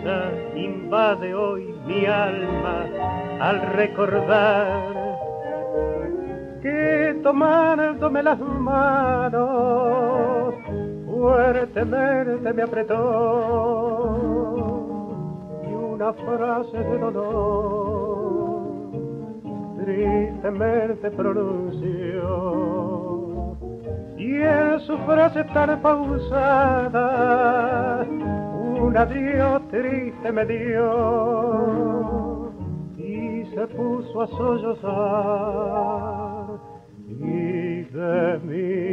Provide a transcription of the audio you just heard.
tristeza invade hoy mi alma al recordar que tomándome las manos fuertemente me apretó y una frase de dolor tristemente pronunció, y en su frase tan pausada un adiós triste me dio y se puso a sollozar y de mí